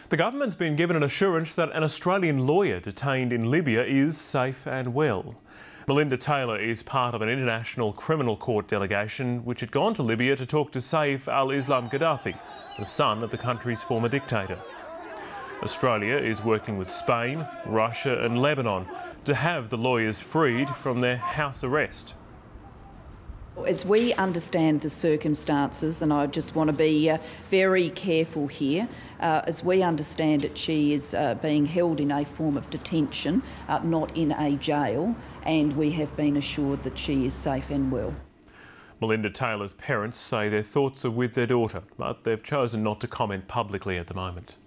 The government's been given an assurance that an Australian lawyer detained in Libya is safe and well. Melinda Taylor is part of an international criminal court delegation which had gone to Libya to talk to Saif al-Islam Gaddafi, the son of the country's former dictator. Australia is working with Spain, Russia and Lebanon to have the lawyers freed from their house arrest. As we understand the circumstances, and I just want to be very careful here, as we understand it, she is being held in a form of detention, not in a jail, and we have been assured that she is safe and well. Melinda Taylor's parents say their thoughts are with their daughter, but they've chosen not to comment publicly at the moment.